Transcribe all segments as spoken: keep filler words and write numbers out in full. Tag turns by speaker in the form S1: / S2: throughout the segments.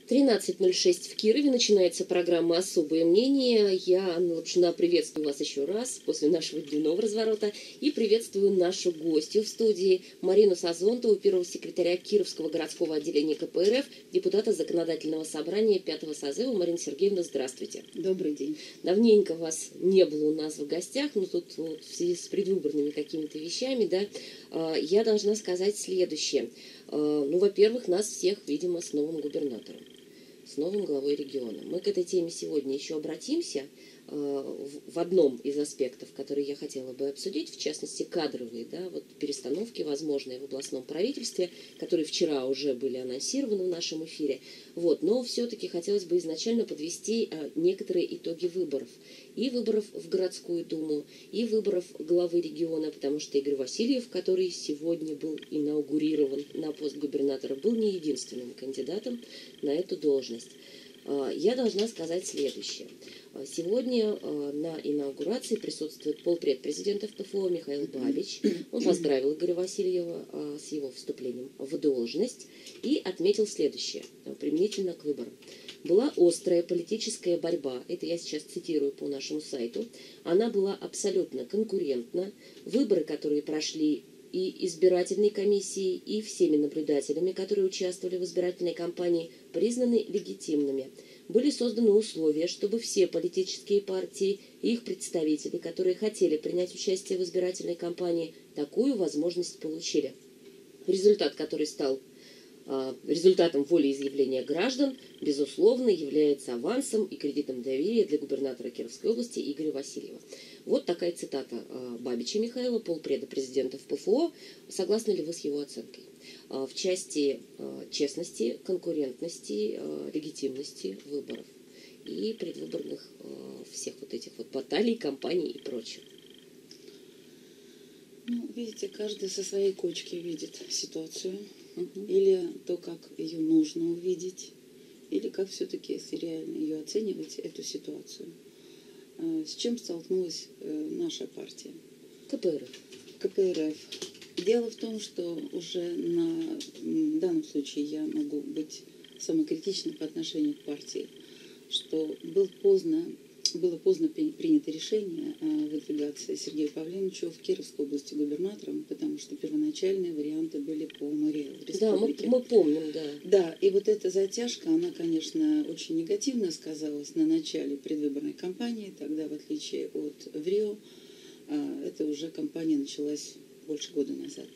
S1: тринадцать ноль шесть в Кирове. Начинается программа «Особое мнение». Я, Анна Лапшина, приветствую вас еще раз после нашего дневного разворота и приветствую нашу гостью в студии Марину Сазонтову, первого секретаря Кировского городского отделения ка пэ эр эф, депутата Законодательного собрания пятого созыва. Марина Сергеевна, здравствуйте.
S2: Добрый день.
S1: Давненько вас не было у нас в гостях, но тут вот в связи с предвыборными какими-то вещами, да, я должна сказать следующее. Ну, во-первых, нас всех, видимо, с новым губернатором, с новым главой региона. Мы к этой теме сегодня еще обратимся в одном из аспектов, которые я хотела бы обсудить, в частности, кадровые, да, вот перестановки возможные в областном правительстве, которые вчера уже были анонсированы в нашем эфире. Вот, но все-таки хотелось бы изначально подвести некоторые итоги выборов. И выборов в городскую думу, и выборов главы региона, потому что Игорь Васильев, который сегодня был инаугурирован на пост губернатора, был не единственным кандидатом на эту должность. Я должна сказать следующее. Сегодня на инаугурации присутствует полпред президента эф тэ эф о Михаил Бабич. Он поздравил Игоря Васильева с его вступлением в должность и отметил следующее, применительно к выборам. Была острая политическая борьба, это я сейчас цитирую по нашему сайту, она была абсолютно конкурентна. Выборы, которые прошли и избирательной комиссией, и всеми наблюдателями, которые участвовали в избирательной кампании, признаны легитимными. Были созданы условия, чтобы все политические партии и их представители, которые хотели принять участие в избирательной кампании, такую возможность получили. Результат, который стал результатом волеизъявления граждан, безусловно, является авансом и кредитом доверия для губернатора Кировской области Игоря Васильева. Вот такая цитата Бабича Михаила, полпреда президента эф пэ эф о. Согласны ли вы с его оценкой? В части честности, конкурентности, легитимности выборов и предвыборных всех вот этих вот баталий, кампаний и прочего.
S2: Ну, видите, каждый со своей кочки видит ситуацию. Угу. Или то, как ее нужно увидеть, или как все-таки, если реально ее оценивать, эту ситуацию. С чем столкнулась наша партия?
S1: ка пэ эр эф.
S2: ка пэ эр эф. Дело в том, что уже на в данном случае я могу быть самокритичной по отношению к партии, что был поздно, было поздно принято решение выдвигаться Сергею Павленовичу в Кировской области губернатором, потому что первоначальные варианты были по МРЭО республике.
S1: Да, мы, мы помним, да.
S2: Да, и вот эта затяжка, она, конечно, очень негативно сказалась на начале предвыборной кампании. Тогда, в отличие от ВРИО, это уже кампания началась больше года назад.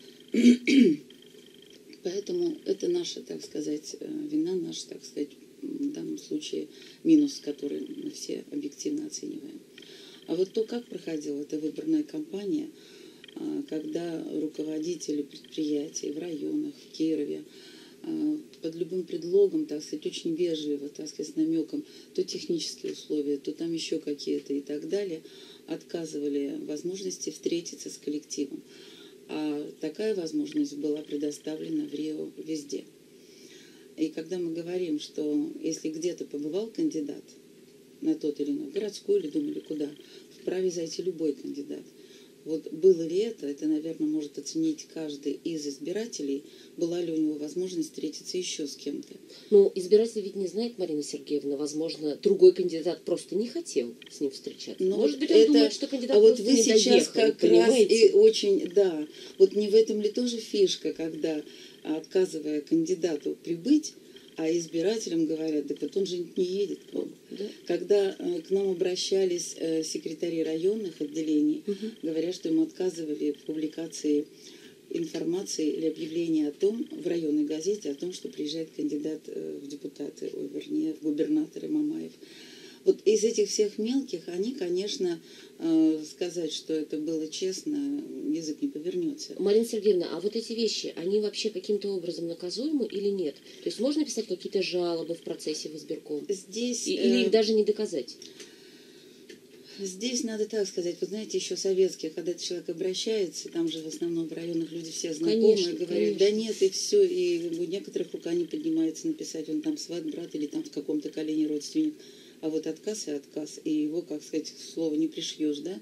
S2: Поэтому это наша, так сказать, вина, наш, так сказать, в данном случае минус, который мы все объективно оцениваем. А вот то, как проходила эта выборная кампания, когда руководители предприятий в районах, в Кирове, под любым предлогом, так сказать, очень вежливо, так сказать, с намеком, то технические условия, то там еще какие-то и так далее, отказывали возможности встретиться с коллективом. А такая возможность была предоставлена в РИО везде. И когда мы говорим, что если где-то побывал кандидат на тот или иной городской или дом или куда, вправе зайти любой кандидат. Вот было ли это, это, наверное, может оценить каждый из избирателей, была ли у него возможность встретиться еще с кем-то.
S1: Ну, избиратель ведь не знает, Марина Сергеевна, возможно, другой кандидат просто не хотел с ним встречаться.
S2: Но
S1: может
S2: вот
S1: быть, он
S2: это,
S1: думает, что кандидат
S2: а
S1: просто
S2: вот вы
S1: не
S2: сейчас
S1: доехал,
S2: как
S1: понимаете?
S2: раз и очень, да, вот не в этом ли тоже фишка, когда, отказывая кандидату прибыть, а избирателям говорят, да вот он же не едет к вам. Да. Когда э, к нам обращались э, секретари районных отделений, угу. говоря, что им отказывали в публикации информации или объявления о том, в районной газете, о том, что приезжает кандидат э, в депутаты, ой, вернее, в губернаторы Мамаев. Вот из этих всех мелких, они, конечно, э, сказать, что это было честно, язык не повернется.
S1: Марина Сергеевна, а вот эти вещи, они вообще каким-то образом наказуемы или нет? То есть можно писать какие-то жалобы в процессе в избирком?
S2: Здесь,
S1: И, или их даже не доказать?
S2: Здесь надо так сказать, вы знаете, еще советские, когда этот человек обращается, там же в основном в районах люди все знакомые, конечно, говорят, конечно. Да нет, и все, и у некоторых рука не поднимается написать, он там сват, брат или там в каком-то колене родственник. А вот отказ и отказ, и его, как сказать, слово не пришьешь, да?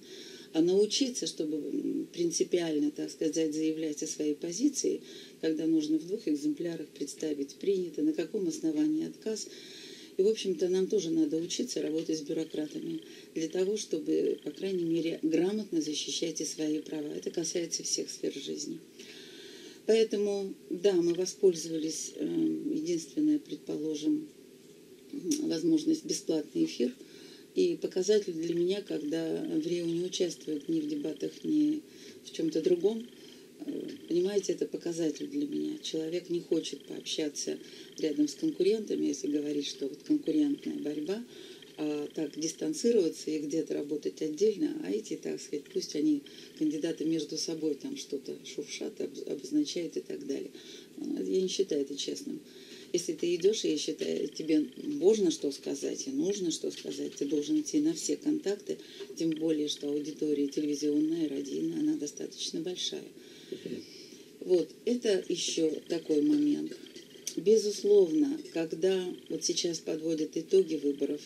S2: А научиться, чтобы принципиально, так сказать, заявлять о своей позиции, когда нужно в двух экземплярах представить принято, на каком основании отказ. И, в общем-то, нам тоже надо учиться работать с бюрократами для того, чтобы, по крайней мере, грамотно защищать и свои права. Это касается всех сфер жизни. Поэтому, да, мы воспользовались, единственное, предположим, возможность бесплатный эфир. И показатель для меня, когда в РИО не участвует ни в дебатах, ни в чем-то другом, понимаете, это показатель для меня. Человек не хочет пообщаться рядом с конкурентами, если говорить, что вот конкурентная борьба, а так дистанцироваться и где-то работать отдельно, а эти, так сказать, пусть они, кандидаты, между собой там что-то шуршат, обозначают и так далее. Я не считаю это честным. Если ты идешь, и я считаю, тебе можно что сказать и нужно что сказать, ты должен идти на все контакты, тем более, что аудитория телевизионная, радийная, она достаточно большая. Вот, это еще такой момент. Безусловно, когда вот сейчас подводят итоги выборов,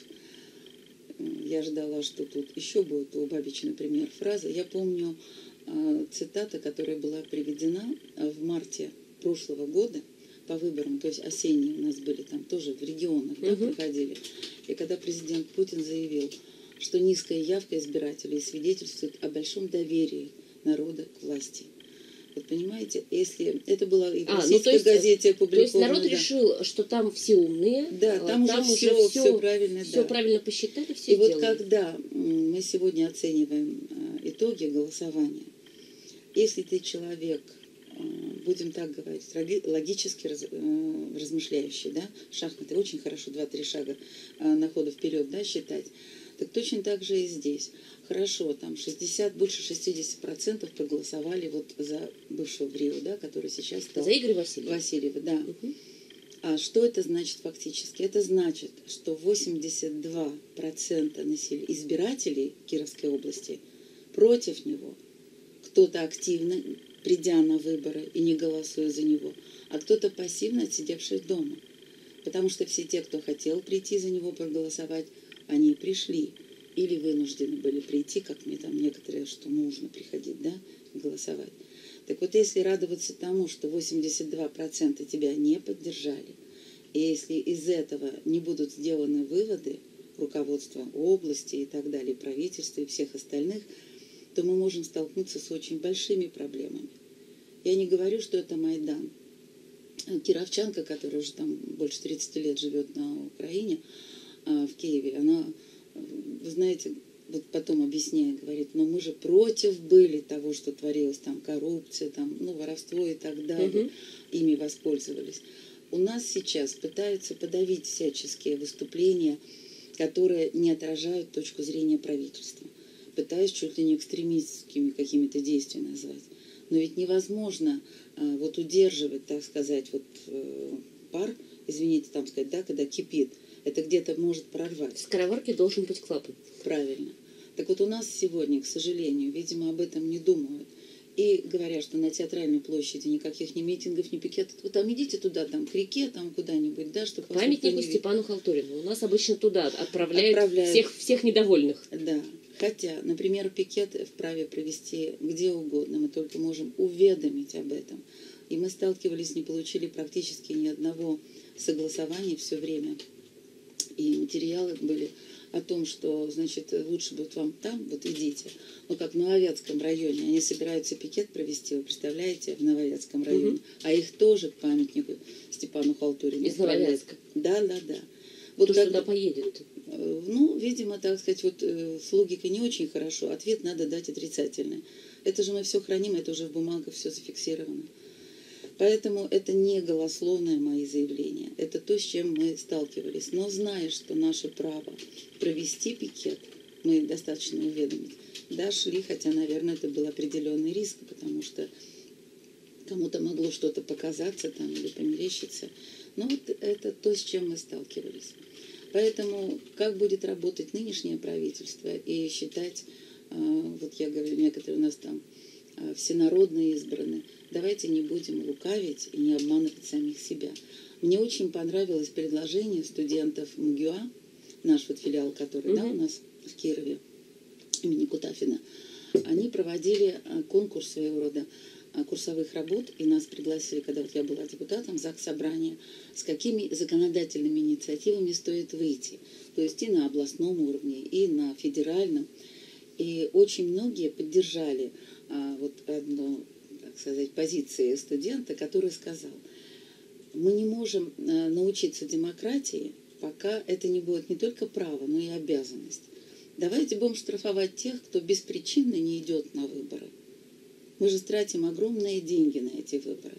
S2: я ждала, что тут еще будет у Бабича, например, фраза. Я помню э, цитата, которая была приведена в марте прошлого года по выборам, то есть осенние у нас были там тоже в регионах, да,
S1: угу.
S2: проходили. И когда президент Путин заявил, что низкая явка избирателей свидетельствует о большом доверии народа к власти. Вот понимаете, если это было и в
S1: а,
S2: российской
S1: ну, то есть,
S2: газете опубликовано.
S1: То есть народ
S2: да.
S1: решил, что там все умные,
S2: да, там, там уже, все, все, все правильно,
S1: все
S2: да.
S1: правильно посчитали, все
S2: И
S1: делали.
S2: вот когда мы сегодня оцениваем итоги голосования, если ты человек, будем так говорить, логически раз, размышляющий, да, шахматы очень хорошо два-три шага на ходу вперед, да, считать, так точно так же и здесь. Хорошо, там шестьдесят, больше шестьдесят процентов проголосовали вот за бывшего в РИО, да, который сейчас стал...
S1: За Игоря Васильева.
S2: Васильева, да.
S1: Угу.
S2: А что это значит фактически? Это значит, что восемьдесят два процента населения, избирателей Кировской области против него. Кто-то активно, придя на выборы и не голосуя за него, а кто-то пассивно отсидевший дома. Потому что все те, кто хотел прийти за него проголосовать, они пришли. Или вынуждены были прийти, как мне там некоторые, что нужно приходить, да, голосовать. Так вот, если радоваться тому, что восемьдесят два процента тебя не поддержали, и если из этого не будут сделаны выводы руководства области и так далее, правительства и всех остальных, то мы можем столкнуться с очень большими проблемами. Я не говорю, что это Майдан. Кировчанка, которая уже там больше тридцати лет живет на Украине, в Киеве, она, вы знаете, вот потом объясняя, говорит, но мы же против были того, что творилось, там коррупция, там, ну, воровство и так далее, угу. Ими воспользовались. У нас сейчас пытаются подавить всяческие выступления, которые не отражают точку зрения правительства, пытаясь чуть ли не экстремистскими какими-то действиями назвать. Но ведь невозможно а, вот удерживать, так сказать, вот э, пар, извините, там сказать, да, когда кипит, это где-то может прорвать.
S1: В скороварке должен быть клапан.
S2: Правильно. Так вот у нас сегодня, к сожалению, видимо, об этом не думают. И говорят, что на Театральной площади никаких ни митингов, ни пикетов. Вот там идите туда, там к реке, там куда-нибудь, да, чтобы...
S1: К памятнику Степану Халтурину. У нас обычно туда отправляют, отправляют. Всех, всех недовольных.
S2: Да. Хотя, например, пикет вправе провести где угодно. Мы только можем уведомить об этом. И мы сталкивались, не получили практически ни одного согласования все время. И материалы были о том, что, значит, лучше будет вам там, вот идите. Ну, как в Нововятском районе. Они собираются пикет провести, вы представляете, в Нововятском районе. Угу. А их тоже к памятнику Степану Халтурину.
S1: Из Нововятска?
S2: Да, да, да.
S1: Вот кто туда поедет?
S2: Ну, видимо, так сказать, вот с логикой не очень хорошо. Ответ надо дать отрицательный. Это же мы все храним, это уже в бумагах все зафиксировано. Поэтому это не голословное мои заявления. Это то, с чем мы сталкивались. Но зная, что наше право провести пикет, мы достаточно уведомить, да, шли, хотя, наверное, это был определенный риск, потому что кому-то могло что-то показаться там или померещиться. Но вот это то, с чем мы сталкивались. Поэтому как будет работать нынешнее правительство и считать, вот я говорю, некоторые у нас там всенародно избраны, давайте не будем лукавить и не обманывать самих себя. Мне очень понравилось предложение студентов МГУА, наш вот филиал, который, угу. да, у нас в Кирове, имени Кутафина. они проводили конкурс своего рода курсовых работ, и нас пригласили, когда вот я была депутатом Заксобрания, с какими законодательными инициативами стоит выйти. То есть и на областном уровне, и на федеральном. И очень многие поддержали а, вот одну, так сказать, позиции студента, который сказал: мы не можем а, научиться демократии, пока это не будет не только право, но и обязанность. Давайте будем штрафовать тех, кто беспричинно не идет на выборы. Мы же тратим огромные деньги на эти выборы.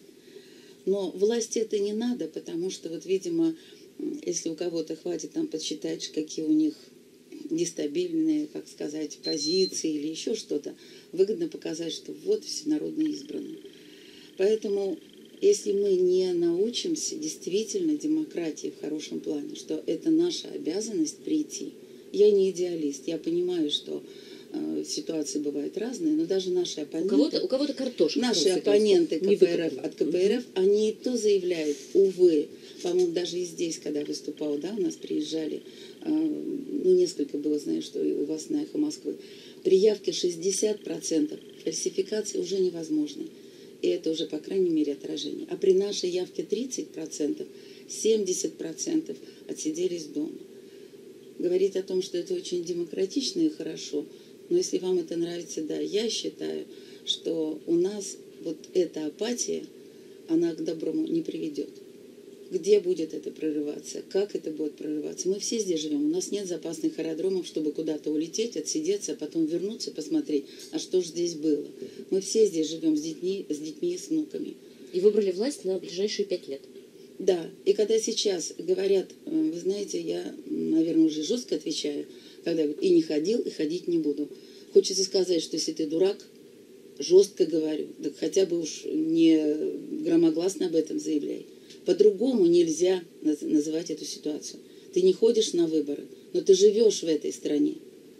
S2: Но власти это не надо, потому что, вот, видимо, если у кого-то хватит там подсчитать, какие у них нестабильные, как сказать, позиции или еще что-то, выгодно показать, что вот всенародно избранные. Поэтому, если мы не научимся действительно демократии в хорошем плане, что это наша обязанность прийти. Я не идеалист, я понимаю, что э, ситуации бывают разные, но даже наши оппоненты...
S1: У кого-то, у кого-то картошка.
S2: Наши оппоненты КПРФ от КПРФ, они и то заявляют, увы, по-моему, даже и здесь, когда выступал, да, у нас приезжали, э, ну, несколько было, знаю, что и у вас на «Эхо Москвы», при явке шестьдесят процентов фальсификации уже невозможны. И это уже, по крайней мере, отражение. А при нашей явке тридцать процентов, семьдесят процентов отсиделись дома. Говорить о том, что это очень демократично и хорошо, но если вам это нравится, да, я считаю, что у нас вот эта апатия, она к доброму не приведет. Где будет это прорываться, как это будет прорываться? Мы все здесь живем, у нас нет запасных аэродромов, чтобы куда-то улететь, отсидеться, а потом вернуться, посмотреть, а что же здесь было. Мы все здесь живем с детьми, с детьми и с внуками.
S1: И выбрали власть на ближайшие пять лет.
S2: Да, и когда сейчас говорят, вы знаете, я, наверное, уже жестко отвечаю, когда говорят, и не ходил, и ходить не буду. Хочется сказать, что если ты дурак, жестко говорю, так хотя бы уж не громогласно об этом заявляй. По-другому нельзя называть эту ситуацию. Ты не ходишь на выборы, но ты живешь в этой стране.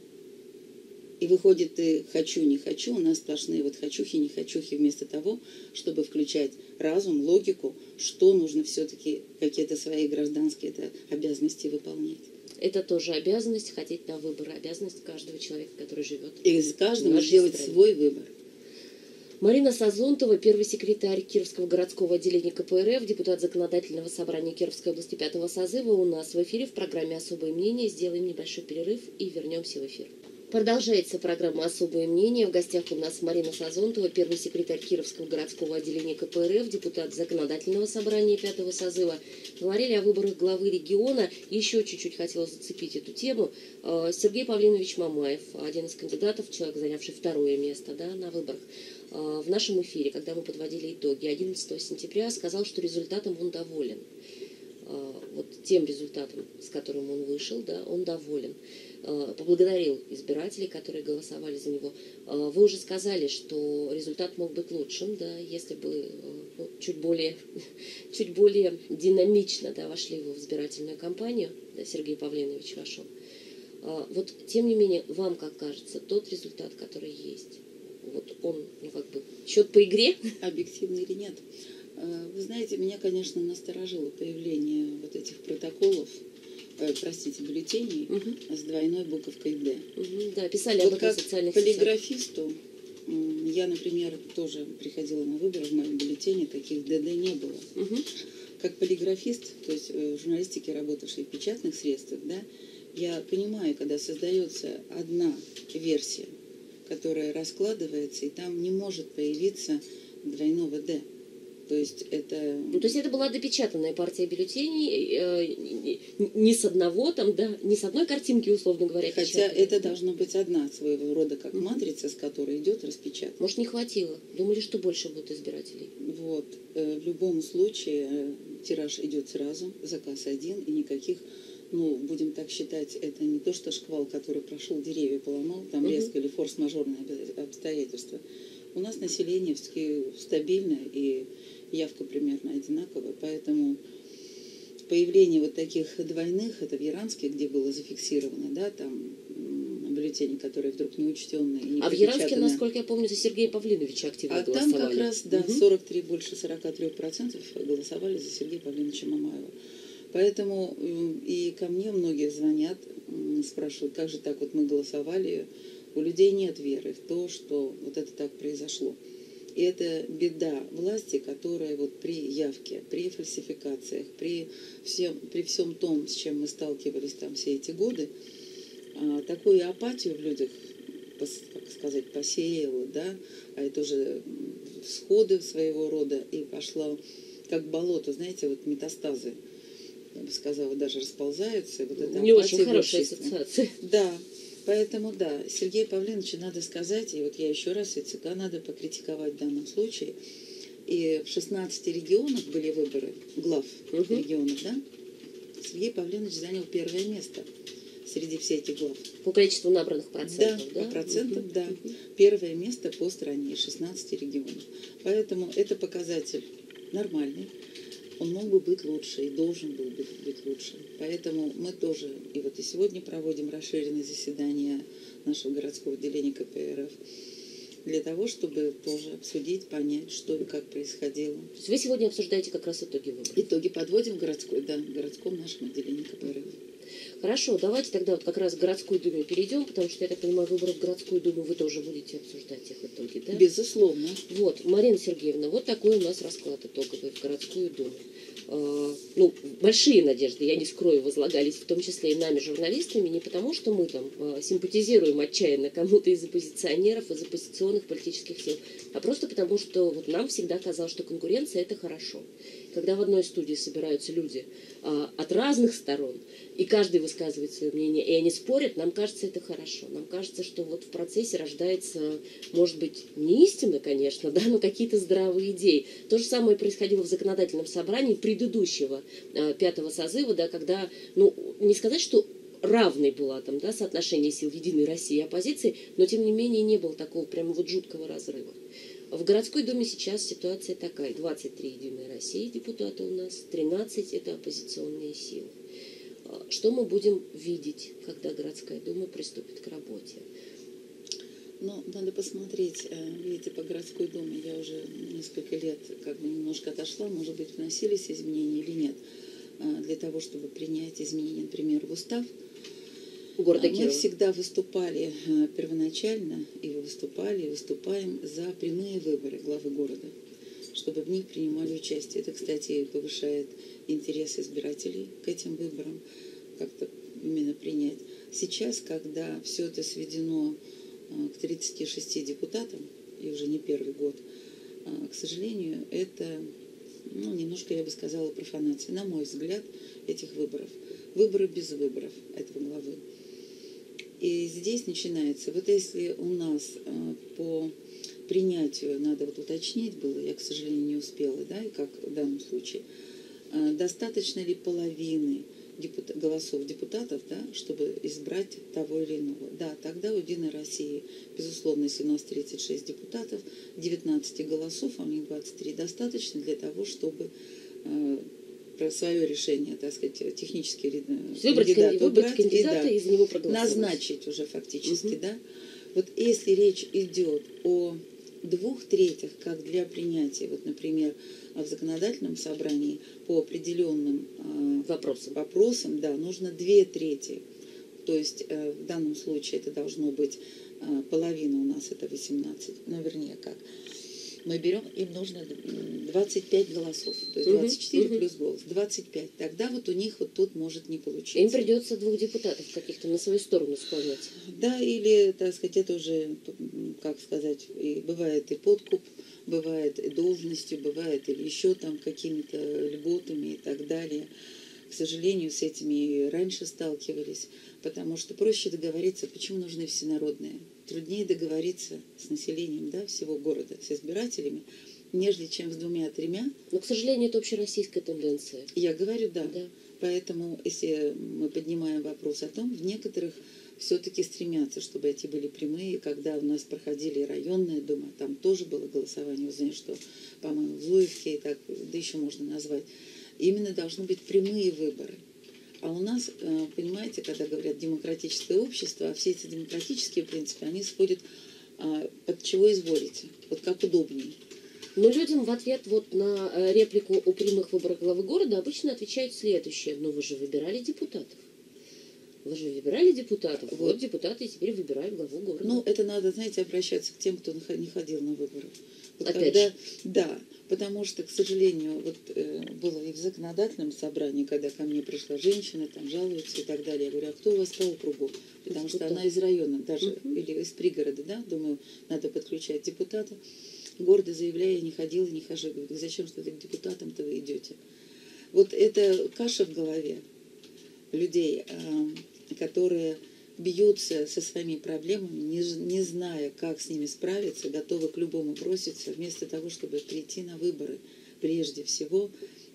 S2: И выходит, ты хочу, не хочу, у нас сплошные вот хочухи, не хочухи, вместо того, чтобы включать разум, логику, что нужно все-таки какие-то свои гражданские обязанности выполнять.
S1: Это тоже обязанность ходить на выборы, обязанность каждого человека, который живет.
S2: И с каждым сделать свой выбор.
S1: Марина Сазонтова, первый секретарь Кировского городского отделения КПРФ, депутат Законодательного собрания Кировской области пятого созыва, у нас в эфире в программе «Особое мнение». Сделаем небольшой перерыв и вернемся в эфир. Продолжается программа «Особое мнение». В гостях у нас Марина Сазонтова, первый секретарь Кировского городского отделения КПРФ, депутат Законодательного собрания пятого созыва. Говорили о выборах главы региона. Еще чуть-чуть хотела зацепить эту тему. Сергей Павлинович Мамаев, один из кандидатов, человек, занявший второе место, да, на выборах, в нашем эфире, когда мы подводили итоги одиннадцатого сентября, сказал, что результатом он доволен. Вот тем результатом, с которым он вышел, да, он доволен. Поблагодарил избирателей, которые голосовали за него. Вы уже сказали, что результат мог быть лучшим, да, если бы ну, чуть более, чуть более динамично, да, вошли вы в избирательную кампанию, да, Сергей Павлинович вошел. Вот, тем не менее, вам, как кажется, тот результат, который есть, вот он, ну, как бы, счет по игре?
S2: Объективный или нет? Вы знаете, меня, конечно, насторожило появление вот этих протоколов, э, простите, бюллетеней угу. с двойной буковкой «Д».
S1: Угу, да, писали
S2: вот
S1: об этом в социальных
S2: сетях. Полиграфисту, я, например, тоже приходила на выборы, в моем бюллетене таких «ДД» не было. Угу. Как полиграфист, то есть в журналистике, работавший в печатных средствах, да, я понимаю, когда создается одна версия, которая раскладывается, и там не может появиться двойного «Д». То есть это...
S1: Ну, то есть это была допечатанная партия бюллетеней, э, не с одного там, да, не с одной картинки, условно говоря.
S2: Хотя это должно быть одна своего рода как матрица, с которой идет распечатка.
S1: Может, не хватило? Думали, что больше будет избирателей?
S2: Вот. Э, в любом случае э, тираж идет сразу, заказ один, и никаких, ну, будем так считать, это не то, что шквал, который прошел, деревья поломал, там угу. резко или форс-мажорные обстоятельства. У нас население стабильно, и явка примерно одинаковая, поэтому появление вот таких двойных, это в Яранске, где было зафиксировано, да, там бюллетени, которые вдруг неучтенные. Не
S1: а в Яранске, насколько я помню, за Сергея Павлиновича активно
S2: а
S1: голосовали.
S2: А там как раз, да, угу. сорок три, больше сорок три процентов голосовали за Сергея Павлиновича Мамаева. Поэтому и ко мне многие звонят, спрашивают, как же так вот мы голосовали, У людей нет веры в то, что вот это так произошло. И это беда власти, которая вот при явке, при фальсификациях, при всем, при всем том, с чем мы сталкивались там все эти годы, такую апатию в людях, как сказать, посеяла, да, а это уже всходы своего рода, и пошло как болото, знаете, вот метастазы, я бы сказала, даже расползаются. Вот эта
S1: Не очень хорошая ассоциация.
S2: Да, поэтому, да, Сергею Павловичу надо сказать, и вот я еще раз и ЦК надо покритиковать в данном случае. И в шестнадцати регионах были выборы глав угу. регионов, да? Сергей Павлович занял первое место среди всех этих глав.
S1: По количеству набранных процентов, да?
S2: Да, по процентам,
S1: угу.
S2: да.
S1: Угу.
S2: Первое место по стране, шестнадцати регионов. Поэтому это показатель нормальный. Он мог бы быть лучше и должен был бы быть лучше. Поэтому мы тоже, и вот и сегодня проводим расширенное заседание нашего городского отделения ка пэ эр эф, для того, чтобы тоже обсудить, понять, что и как происходило.
S1: То есть вы сегодня обсуждаете как раз итоги выборов?
S2: Итоги подводим в городской, да, в городском нашем отделении ка пэ эр эф.
S1: Хорошо, давайте тогда вот как раз к городской думе перейдем, потому что, я так понимаю, выборы в городскую думу вы тоже будете обсуждать их итоги, да?
S2: Безусловно.
S1: Вот, Марина Сергеевна, вот такой у нас расклад итоговый в городскую думу. Э, ну, большие надежды, я не скрою, возлагались в том числе и нами, журналистами, не потому, что мы там э, симпатизируем отчаянно кому-то из оппозиционеров, из оппозиционных политических сил, а просто потому, что вот нам всегда казалось, что конкуренция – это хорошо. Когда в одной студии собираются люди э, от разных сторон, и каждый высказывает свое мнение, и они спорят, нам кажется, это хорошо. Нам кажется, что вот в процессе рождается, может быть, не истина, конечно, да, но какие-то здравые идеи. То же самое происходило в законодательном собрании предыдущего э, пятого созыва, да, когда, ну, не сказать, что равной была там, да, соотношение сил Единой России и оппозиции, но тем не менее не было такого прямо вот жуткого разрыва. В городской думе сейчас ситуация такая. двадцать три Единой России депутата у нас, тринадцать это оппозиционные силы. Что мы будем видеть, когда городская дума приступит к работе?
S2: Ну, надо посмотреть, видите, по городской думе я уже несколько лет как бы немножко отошла, может быть, вносились изменения или нет, для того, чтобы принять изменения, например, в устав.
S1: Города
S2: Мы
S1: Киева.
S2: всегда выступали первоначально, и выступали, и выступаем за прямые выборы главы города, чтобы в них принимали участие. Это, кстати, повышает интерес избирателей к этим выборам, как-то именно принять. Сейчас, когда все это сведено к тридцати шести депутатам, и уже не первый год, к сожалению, это, ну, немножко, я бы сказала, профанация, на мой взгляд, этих выборов. Выборы без выборов этого главы. И здесь начинается, вот если у нас э, по принятию, надо вот уточнить было, я, к сожалению, не успела, да, и как в данном случае, э, достаточно ли половины депутат, голосов депутатов, да, чтобы избрать того или иного. Да, тогда у Единой России, безусловно, если у нас тридцать шесть депутатов, девятнадцать голосов, а у них двадцать три, достаточно для того, чтобы э, про свое решение, так сказать, технически кандидата убрать и, да,
S1: и за него проголосовать.
S2: Назначить уже фактически,
S1: угу.
S2: да. Вот если речь идет о двух третьих, как для принятия, вот, например, в законодательном собрании по определенным э,
S1: вопросам.
S2: вопросам, да, нужно две трети. То есть э, в данном случае это должно быть э, половина у нас, это восемнадцать, ну, вернее, как. Мы берем, им нужно двадцать пять голосов, то есть двадцать четыре угу, плюс голос, двадцать пять. Тогда вот у них вот тут может не получиться.
S1: Им придется двух депутатов каких-то на свою сторону склонять.
S2: Да, или, так сказать, это уже, как сказать, и бывает и подкуп, бывает и должностью, бывает или еще там какими-то льготами и так далее. К сожалению, с этими и раньше сталкивались, потому что проще договориться, почему нужны всенародные. Труднее договориться с населением, да, всего города, с избирателями, нежели чем с двумя-тремя.
S1: Но, к сожалению, это общероссийская тенденция.
S2: Я говорю, да.
S1: да.
S2: Поэтому, если мы поднимаем вопрос о том, в некоторых все-таки стремятся, чтобы эти были прямые. Когда у нас проходили районные думы, там тоже было голосование, вы знаете, что, по-моему, в Зуевке, и так, да еще можно назвать, именно должны быть прямые выборы. А у нас, понимаете, когда говорят демократическое общество, а все эти демократические принципы, они сходят под чего изволите, вот как удобнее.
S1: Но людям в ответ вот на реплику о прямых выборах главы города обычно отвечают следующее. Ну вы же выбирали депутатов. Вы Вы же выбирали депутатов, вот,
S2: Вот.
S1: депутаты теперь выбирают главу города.
S2: Ну, это надо, знаете, обращаться к тем, кто не ходил на выборы. Вот
S1: Опять
S2: когда,
S1: же.
S2: Да, потому что, к сожалению, вот э, было и в законодательном собрании, когда ко мне пришла женщина, там жалуется и так далее. Я говорю, а кто у вас по округу? Потому
S1: Депутат.
S2: что она из района даже,
S1: Угу.
S2: или из пригорода, да, думаю, надо подключать депутата. Гордо заявляя, я не ходила, не хожу. Я говорю, зачем что-то к депутатам-то вы идете? Вот это каша в голове людей, э, которые бьются со своими проблемами, не, не зная, как с ними справиться, готовы к любому броситься, вместо того, чтобы прийти на выборы прежде всего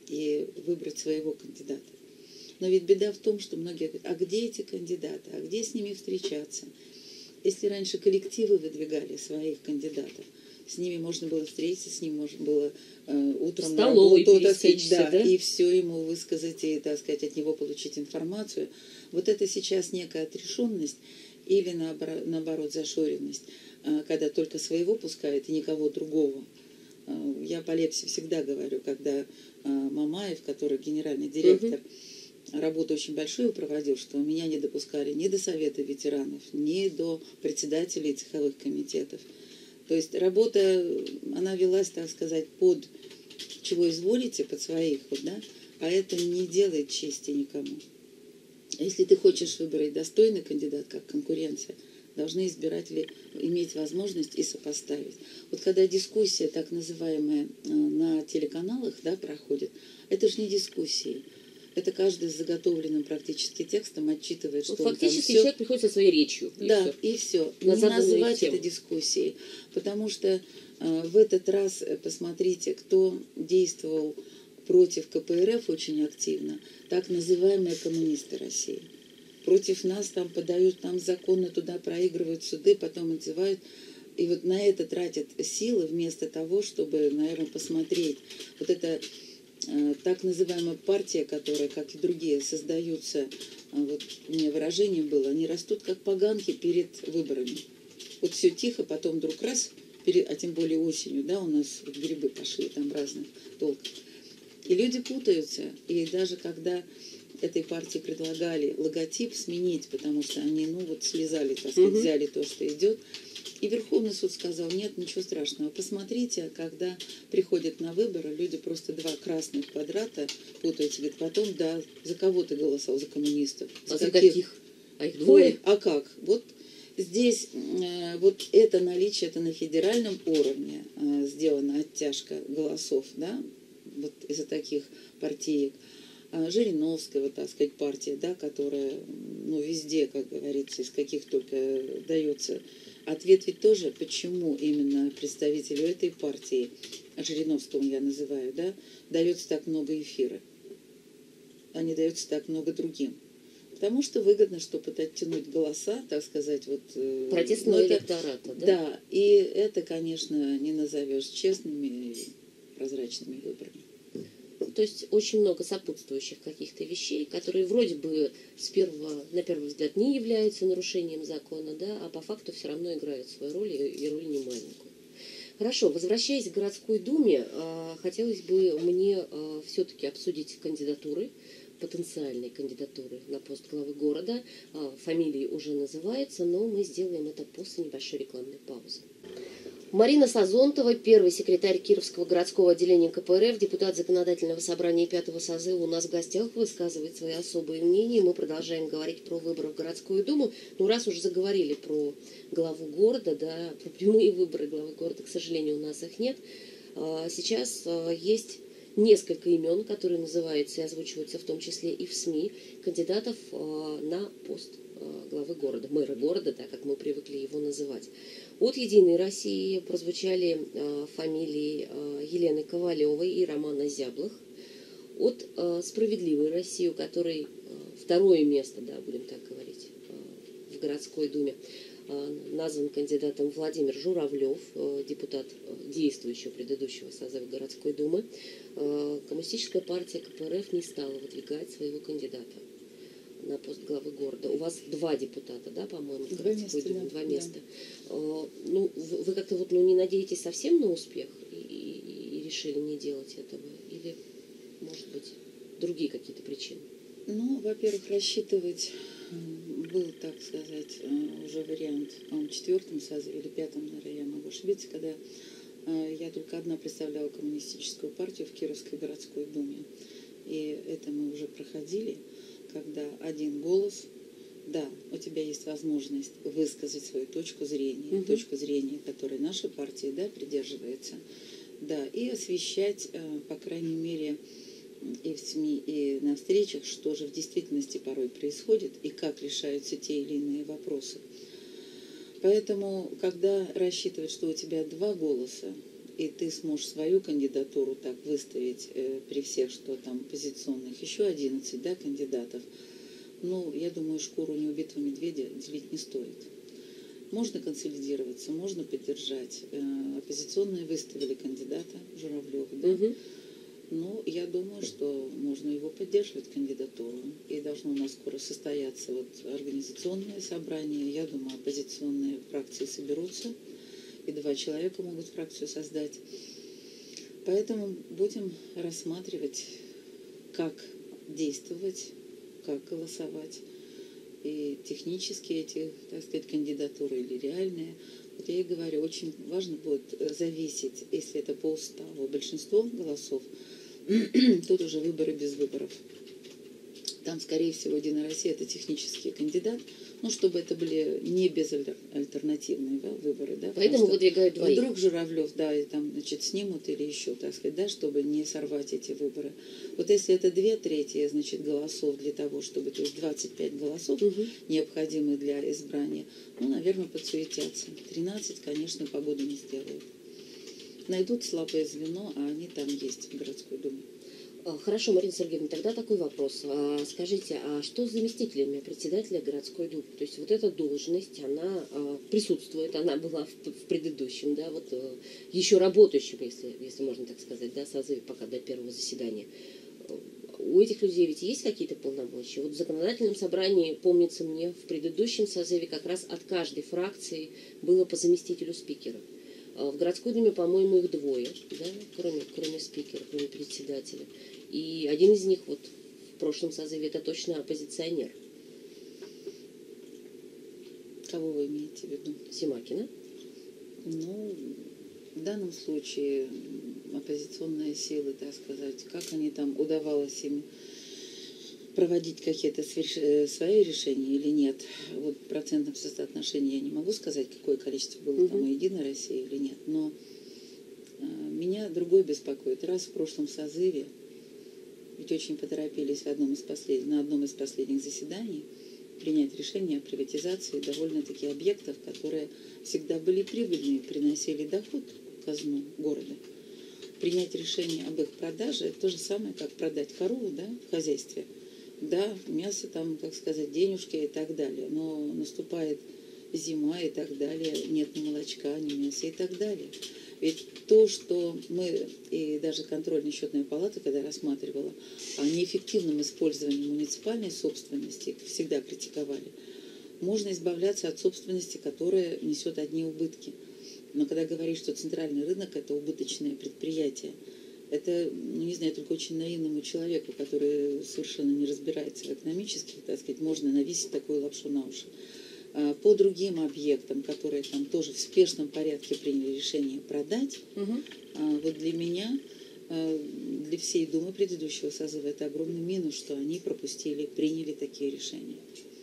S2: и выбрать своего кандидата. Но ведь беда в том, что многие говорят, а где эти кандидаты, а где с ними встречаться? Если раньше коллективы выдвигали своих кандидатов, с ними можно было встретиться, с ним можно было э, утром на работу, так сказать, да,
S1: да?
S2: и все ему высказать, и, так сказать, от него получить информацию. Вот это сейчас некая отрешенность или, наоборот, зашоренность, э, когда только своего пускают и никого другого. Э, я по Лепсе всегда говорю, когда э, Мамаев, который генеральный директор, угу. работу очень большую проводил, что меня не допускали ни до Совета ветеранов, ни до председателей цеховых комитетов. То есть работа, она велась, так сказать, под чего изволите, под своих, вот, да, а это не делает чести никому. Если ты хочешь выбрать достойный кандидат, как конкуренция, должны избиратели иметь возможность и сопоставить. Вот когда дискуссия, так называемая, на телеканалах, да, проходит, это же не дискуссии. Это каждый с заготовленным практически текстом отчитывает, что
S1: ну,
S2: он
S1: фактически
S2: там все...
S1: человек приходит со своей речью. И
S2: да,
S1: все.
S2: и все.
S1: На
S2: Не называть
S1: тему.
S2: это дискуссией. Потому что э, в этот раз, э, посмотрите, кто действовал против ка пэ эр эф очень активно, так называемые коммунисты России. Против нас там подают нам законы, туда проигрывают суды, потом отзывают. И вот на это тратят силы вместо того, чтобы, наверное, посмотреть. Вот это э, так называемая партия, которая, как и другие, создаются, э, вот у меня выражение было, они растут как поганки перед выборами. Вот все тихо, потом вдруг раз, перед, а тем более осенью, да, у нас вот грибы пошли там разных толков. И люди путаются. И даже когда этой партии предлагали логотип сменить, потому что они, ну вот, слезали, так сказать,
S1: Угу.
S2: взяли то, что идет. И Верховный суд сказал, нет, ничего страшного. Посмотрите, когда приходят на выборы, люди просто два красных квадрата путаются. Говорят, потом, да, за кого ты голосовал? За коммунистов.
S1: За а за каких? каких? А их двое?
S2: Ой, а как? Вот здесь э, вот это наличие, это на федеральном уровне э, сделана оттяжка голосов, да, вот из-за таких партиек. Жириновская, вот, так сказать, партия, да, которая, ну, везде, как говорится, из каких только дается. Ответ ведь тоже, почему именно представителю этой партии, Жириновскому я называю, да, дается так много эфира, а не дается так много другим. Потому что выгодно, чтобы оттянуть голоса, так сказать, вот...
S1: Протестного это, электората, да?
S2: Да, и это, конечно, не назовешь честными и прозрачными выборами.
S1: То есть очень много сопутствующих каких-то вещей, которые вроде бы с первого, на первый взгляд не являются нарушением закона, да, а по факту все равно играют свою роль и роль не маленькую. Хорошо, возвращаясь к городской думе, хотелось бы мне все-таки обсудить кандидатуры, потенциальные кандидатуры на пост главы города. Фамилии уже называются, но мы сделаем это после небольшой рекламной паузы. Марина Сазонтова, первый секретарь Кировского городского отделения ка пэ эр эф, депутат Законодательного собрания пятого созыва, у нас в гостях, высказывает свои особые мнения. Мы продолжаем говорить про выборы в городскую думу. Ну, раз уже заговорили про главу города, да, про прямые выборы главы города, к сожалению, у нас их нет. Сейчас есть несколько имен, которые называются и озвучиваются в том числе и в СМИ, кандидатов на пост главы города, мэра города, так как мы привыкли его называть. От «Единой России» прозвучали э, фамилии э, Елены Ковалевой и Романа Зяблых. От э, «Справедливой России», у которой э, второе место, да, будем так говорить, э, в городской думе, э, назван кандидатом Владимир Журавлев, э, депутат э, действующего предыдущего созыва городской думы. Э, Коммунистическая партия ка пэ эр эф не стала выдвигать своего кандидата на пост главы города. У вас два депутата, да, по-моему, в городской думе, да, два места. Да. Ну, вы, вы как-то вот, ну, не надеетесь совсем на успех и, и, и решили не делать этого? Или, может быть, другие какие-то причины?
S2: Ну, во-первых, рассчитывать был, так сказать, уже вариант, по-моему, четвертом созыве или пятом, наверное, я могу ошибиться, когда я только одна представляла коммунистическую партию в Кировской городской думе. И это мы уже проходили, когда один голос, да, у тебя есть возможность высказать свою точку зрения, угу. точку зрения, которой наша партия, да, придерживается, да, и освещать, по крайней мере, и в СМИ, и на встречах, что же в действительности порой происходит и как решаются те или иные вопросы. Поэтому, когда рассчитывать, что у тебя два голоса, и ты сможешь свою кандидатуру так выставить э, при всех, что там позиционных, еще одиннадцать, да, кандидатов, ну, я думаю, шкуру неубитого медведя делить не стоит. Можно консолидироваться, можно поддержать. Э, оппозиционные выставили кандидата Журавлева, да? Угу. Ну, я думаю, что можно его поддерживать, кандидатуру. И должно у нас скоро состояться вот организационное собрание. Я думаю, оппозиционные фракции соберутся. И два человека могут фракцию создать. Поэтому будем рассматривать, как действовать, как голосовать. И технически эти, так сказать, кандидатуры или реальные. Вот я и говорю, очень важно будет зависеть, если это по уставу большинство голосов, тут уже выборы без выборов. Там, скорее всего, Единая Россия – это технический кандидат, ну, чтобы это были не безальтернативные, да, выборы. Да,
S1: поэтому выдвигают двоих.
S2: Вдруг Журавлев, да, и там, значит, снимут или еще, так сказать, да, чтобы не сорвать эти выборы. Вот если это две трети, значит, голосов для того, чтобы, то есть двадцать пять голосов, угу. необходимых для избрания, ну, наверное, подсуетятся. тринадцать, конечно, погоду не сделают. Найдут слабое звено, а они там есть в городской думе.
S1: Хорошо, Марина Сергеевна, тогда такой вопрос. Скажите, а что с заместителями председателя городской думы? То есть вот эта должность, она присутствует, она была в предыдущем, да, вот еще работающем, если, если можно так сказать, да, созыве пока до первого заседания. У этих людей ведь есть какие-то полномочия? Вот в законодательном собрании, помнится мне, в предыдущем созыве как раз от каждой фракции было по заместителю спикера. В городской думе, по-моему, их двое, да, кроме, кроме спикера, кроме председателя. И один из них вот в прошлом созыве это точно оппозиционер.
S2: Кого вы имеете в виду?
S1: Семакина.
S2: Ну, в данном случае оппозиционные силы, так сказать, как они там, удавалось им проводить какие-то свои решения или нет. Вот в процентном соотношении я не могу сказать, какое количество было угу. там у Единой России или нет, но э, меня другой беспокоит. Раз в прошлом созыве, ведь очень поторопились в одном из послед... на одном из последних заседаний принять решение о приватизации довольно-таки объектов, которые всегда были прибыльными, приносили доход в казну города. Принять решение об их продаже – это то же самое, как продать корову, да, в хозяйстве. Да, мясо там, как сказать, денежки и так далее, но наступает зима и так далее, нет ни молочка, ни мяса и так далее. Ведь то, что мы, и даже контрольно-счетная палата, когда рассматривала о неэффективном использовании муниципальной собственности, всегда критиковали, можно избавляться от собственности, которая несет одни убытки. Но когда говоришь, что центральный рынок – это убыточное предприятие, это, ну, не знаю, только очень наивному человеку, который совершенно не разбирается в экономических, так сказать, можно навесить такую лапшу на уши. По другим объектам, которые там тоже в спешном порядке приняли решение продать, угу. вот для меня, для всей Думы предыдущего созыва, это огромный минус, что они пропустили, приняли такие решения.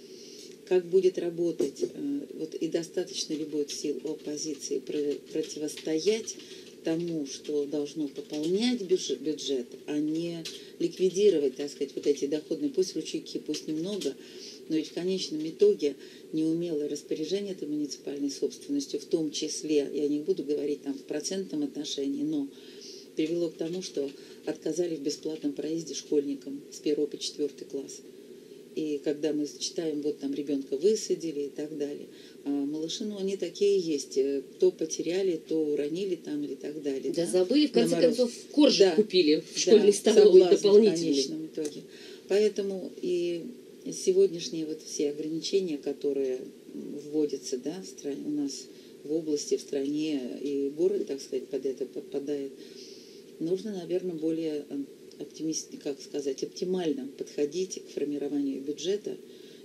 S2: Как будет работать, вот, и достаточно ли будет сил у оппозиции противостоять тому, что должно пополнять бюджет, а не ликвидировать, так сказать, вот эти доходные, пусть ручейки, пусть немного, но ведь в конечном итоге неумелое распоряжение этой муниципальной собственностью, в том числе, я не буду говорить там в процентном отношении, но привело к тому, что отказали в бесплатном проезде школьникам с первого по четвертый класс. И когда мы читаем, вот там ребенка высадили и так далее. А малыши, ну, они такие есть. То потеряли, то уронили там или так далее.
S1: Да, да? Забыли, в конце концов, коржик да,
S2: купили
S1: в школьной да, столовой дополнительный.
S2: В конечном итоге. Поэтому и сегодняшние вот все ограничения, которые вводятся, да, в стране, у нас в области, в стране, и город, так сказать, под это подпадает, нужно, наверное, более оптимист, как сказать, оптимально подходить к формированию бюджета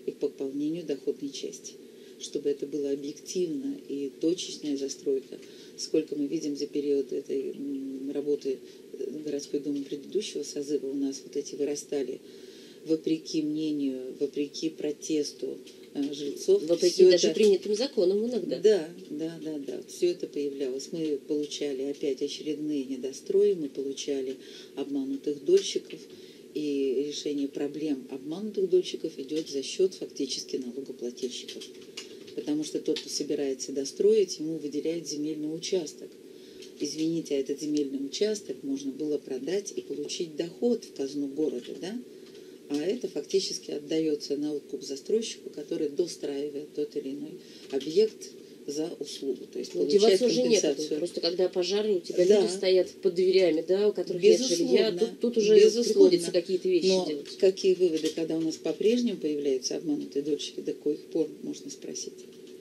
S2: и по пополнению доходной части, чтобы это было объективно и точечная застройка. Сколько мы видим за период этой работы городской думы предыдущего созыва, у нас вот эти вырастали вопреки мнению, вопреки протесту э, жильцов.
S1: Вопреки даже это... принятым законам иногда.
S2: Да, да, да, да. Все это появлялось. Мы получали опять очередные недострои, мы получали обманутых дольщиков, и решение проблем обманутых дольщиков идет за счет фактически налогоплательщиков. Потому что тот, кто собирается достроить, ему выделяют земельный участок. Извините, а этот земельный участок можно было продать и получить доход в казну города, да? А это фактически отдается на откуп застройщику, который достраивает тот или иной объект за услугу. То есть
S1: деваться уже некуда. Просто когда пожары, у тебя да. люди стоят под дверями, да, у которых
S2: безусловно,
S1: нет жилья, тут, тут уже безусловно. приходится какие-то вещи
S2: Но
S1: делать.
S2: Какие выводы, когда у нас по-прежнему появляются обманутые дольщики, до каких пор можно спросить?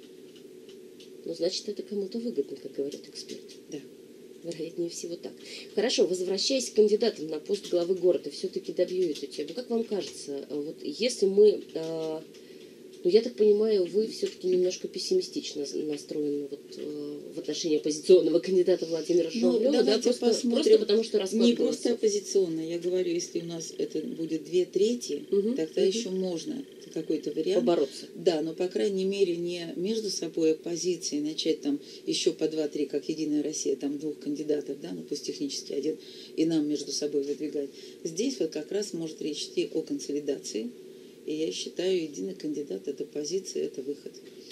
S1: Ну, значит, это кому-то выгодно, как говорят эксперты.
S2: Да.
S1: Вероятнее всего так. Хорошо, возвращаясь к кандидатам на пост главы города, все-таки добью эту тему. Как вам кажется, вот если мы, э, ну я так понимаю, вы все-таки немножко пессимистично настроены вот, э, в отношении оппозиционного кандидата Владимира Журавлева,
S2: ну,
S1: да, просто, просто потому что расклад
S2: не
S1: голосов.
S2: просто оппозиционно, я говорю, если у нас это будет две трети, угу, тогда угу. еще можно какой-то вариант.
S1: Побороться.
S2: Да, но, по крайней мере, не между собой оппозиции начать там еще по два-три, как Единая Россия, там двух кандидатов, да, ну пусть технически один, и нам между собой выдвигать. Здесь вот как раз может речь идти о консолидации, и я считаю, единый кандидат от оппозиции – это выход.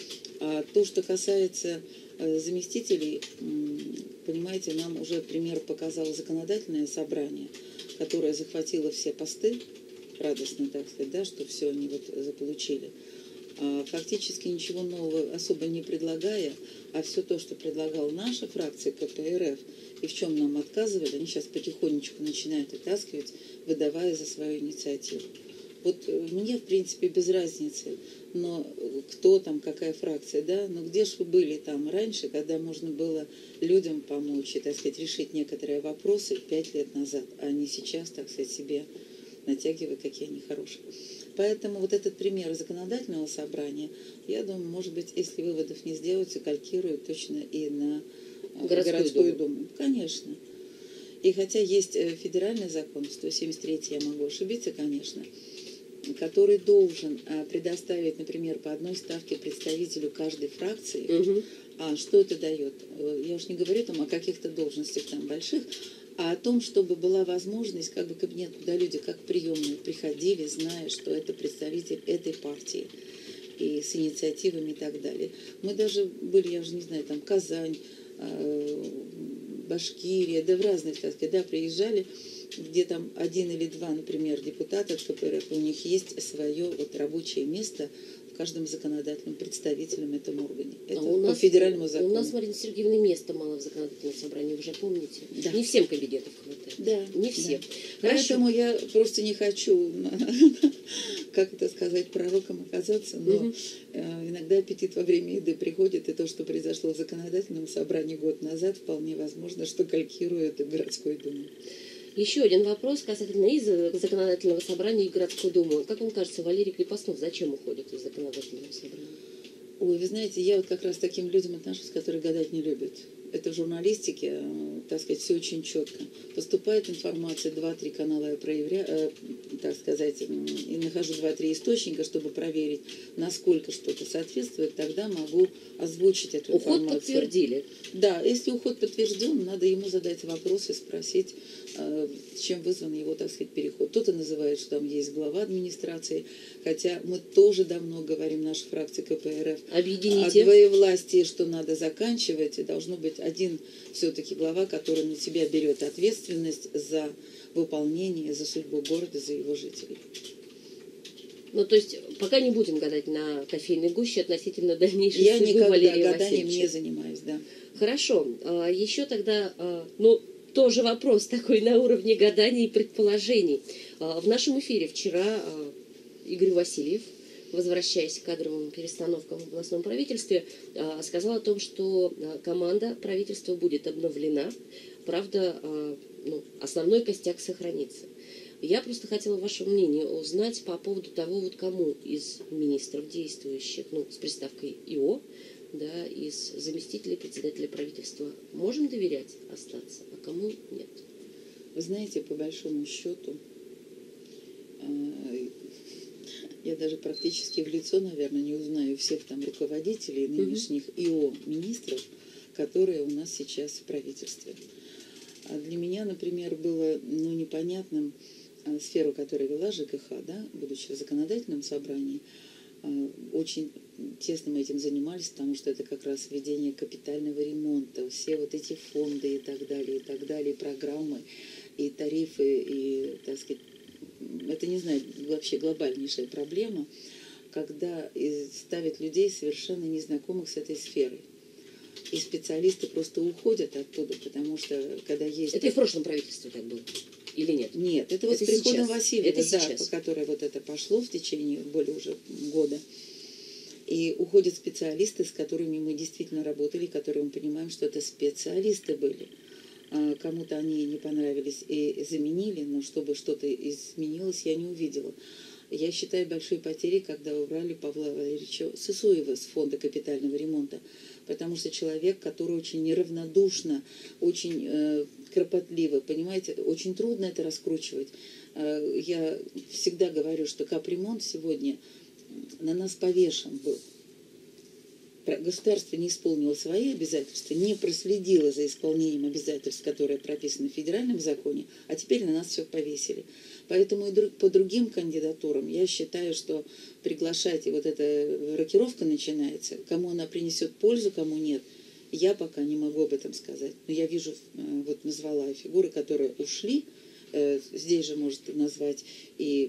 S2: А то, что касается э, заместителей, м, понимаете, нам уже пример показало законодательное собрание, которое захватило все посты, радостно, так сказать, да, что все они вот заполучили. А, фактически ничего нового особо не предлагая, а все то, что предлагала наша фракция ка пэ эр эф, и в чем нам отказывали, они сейчас потихонечку начинают вытаскивать, выдавая за свою инициативу. Вот мне, в принципе, без разницы, но кто там, какая фракция, да, но где же вы были там раньше, когда можно было людям помочь и, так сказать, решить некоторые вопросы пять лет назад, а не сейчас, так сказать, себе натягивая, какие они хорошие. Поэтому вот этот пример законодательного собрания, я думаю, может быть, если выводов не сделаются, калькируют точно и на городскую, городскую думу. думу. Конечно. И хотя есть федеральный закон, сто семьдесят третий, я могу ошибиться, конечно, который должен предоставить, например, по одной ставке представителю каждой фракции. Угу. А что это дает? Я уж не говорю там о каких-то должностях там больших, а о том, чтобы была возможность, как бы кабинет, куда люди как приемные приходили, зная, что это представитель этой партии, и с инициативами и так далее. Мы даже были, я уже не знаю, там Казань, Башкирия, да в разных, так сказать, да, приезжали, где там один или два, например, депутата от ка пэ эр эф, у них есть свое вот рабочее место в каждом законодательном представителем этом органе. Это а у по нас, федеральному закону.
S1: У нас, Марина Сергеевна, места мало в законодательном собрании, вы же помните? Да. Не всем кабинетов хватает.
S2: Да.
S1: Не всем.
S2: Да. Поэтому я просто не хочу, как это сказать, пророком оказаться, но угу. иногда аппетит во время еды приходит, и то, что произошло в законодательном собрании год назад, вполне возможно, что калькирует и в городской думе.
S1: Еще один вопрос касательно из законодательного собрания и городской думы. Как вам кажется, Валерий Крепостнов зачем уходит из законодательного собрания?
S2: Ой, вы знаете, я вот как раз к таким людям отношусь, которые гадать не любят. Это в журналистике, так сказать, все очень четко. Поступает информация, два-три канала я проверяю, так сказать, и нахожу два-три источника, чтобы проверить, насколько что-то соответствует, тогда могу озвучить эту
S1: уход
S2: информацию.
S1: Уход подтвердили?
S2: Да, если уход подтвержден, надо ему задать вопрос и спросить, чем вызван его, так сказать, переход. Кто-то называет, что там есть глава администрации, хотя мы тоже давно говорим, наша фракция ка пэ эр эф,
S1: объедините.
S2: О двоевластии, что надо заканчивать, и должно быть один все-таки глава, который на себя берет ответственность за выполнение, за судьбу города, за его жителей.
S1: Ну, то есть, пока не будем гадать на кофейной гуще относительно дальнейшей
S2: Я
S1: судьбы
S2: никогда
S1: Валерия
S2: гаданием
S1: Васильевича.
S2: не занимаюсь, да.
S1: Хорошо. Еще тогда, ну, тоже вопрос такой на уровне гаданий и предположений. В нашем эфире вчера Игорь Васильев, возвращаясь к кадровым перестановкам в областном правительстве, сказал о том, что команда правительства будет обновлена. Правда, ну, основной костяк сохранится. Я просто хотела ваше мнение узнать по поводу того, вот кому из министров действующих, ну, с приставкой ИО, да, из заместителей председателя правительства можем доверять остаться, а кому нет?
S2: Вы знаете, по большому счету, я даже практически в лицо, наверное, не узнаю всех там руководителей нынешних ИО министров, которые у нас сейчас в правительстве. А для меня, например, было ну, непонятным а, сферу, которую вела ЖКХ, да, будучи в законодательном собрании, а, очень тесно мы этим занимались, потому что это как раз введение капитального ремонта, все вот эти фонды и так далее, и так далее, и программы, и тарифы, и, так сказать, это, не знаю, вообще глобальнейшая проблема, когда ставят людей, совершенно незнакомых с этой сферой. И специалисты просто уходят оттуда, потому что когда есть...
S1: Это и в прошлом правительстве так было? Или нет?
S2: Нет, это, это вот с приходом Васильева,
S1: это
S2: да, по которой вот это пошло в течение более уже года. И уходят специалисты, с которыми мы действительно работали, которые мы понимаем, что это специалисты были. Кому-то они не понравились и заменили, но чтобы что-то изменилось, я не увидела. Я считаю большой потерей, когда убрали Павла Валерьевича Сысоева с фонда капитального ремонта, потому что человек, который очень неравнодушно, очень э, кропотливо, понимаете, очень трудно это раскручивать. Э, я всегда говорю, что капремонт сегодня на нас повешен был. Государство не исполнило свои обязательства, не проследило за исполнением обязательств, которые прописаны в федеральном законе, а теперь на нас все повесили. Поэтому и по другим кандидатурам я считаю, что приглашать, и вот эта рокировка начинается, кому она принесет пользу, кому нет, я пока не могу об этом сказать. Но я вижу, вот назвала фигуры, которые ушли, здесь же может назвать и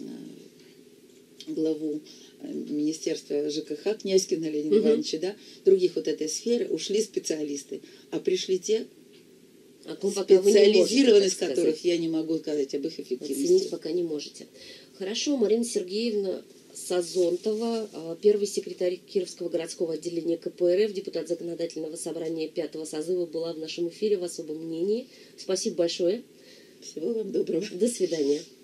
S2: главу Министерства ЖКХ Князькина Леонида угу. Ивановича, да, других вот этой сферы, ушли специалисты, а пришли те,
S1: а то,
S2: специализированность которых я не могу сказать об их эффективности.
S1: Оценить пока не можете. Хорошо, Марина Сергеевна Сазонтова, первый секретарь Кировского городского отделения ка пэ эр эф, депутат законодательного собрания пятого созыва, была в нашем эфире в особом мнении. Спасибо большое.
S2: Всего вам доброго.
S1: До свидания.